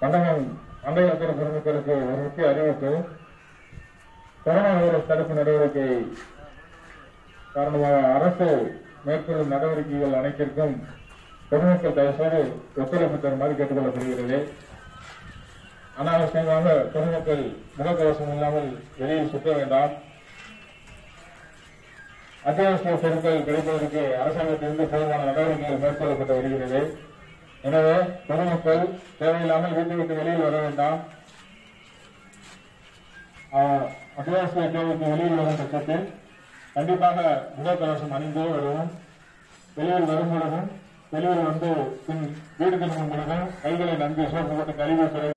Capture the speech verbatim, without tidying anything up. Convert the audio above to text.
மண்டபம் மண்டல பொதுமக்களுக்கு ஒரு முக்கிய அறிவிப்பு. கொரோனா வைரஸ் தடுப்பு நடவடிக்கை காரணமாக அரசு மேற்கொள்ளும் நடவடிக்கைகள் அனைத்திற்கும் பொதுமக்கள் தயவுசெய்து ஒத்துழைப்பு தருமாறு கேட்டுக்கொள்ளப்படுகிறது. அனாவசியமாக பொதுமக்கள் முகக்கவசம் இல்லாமல் வெளியில் சுற்ற வேண்டாம். அத்தியாவசிய பொருட்கள் கிடைப்பதற்கு அரசாங்கத்திலிருந்து போதுமான நடவடிக்கைகள் மேற்கொள்ளப்பட்டு வருகிறது. எனவே பொதுமக்கள் தேவையில்லாமல் வீட்டை விட்டு வெளியில் வர வேண்டாம். அத்தியாவசிய தேவைக்கு வெளியில் வரும் பட்சத்தில் கண்டிப்பாக முகக்கவசம் அணிந்தே வருவோம். வெளியில் வரும் பொழுதும் வெளியில் வந்து வீடு திரும்பும் பொழுதும் கைகளை நன்கு சோப்பு போட்டு கழுவிய பிறகு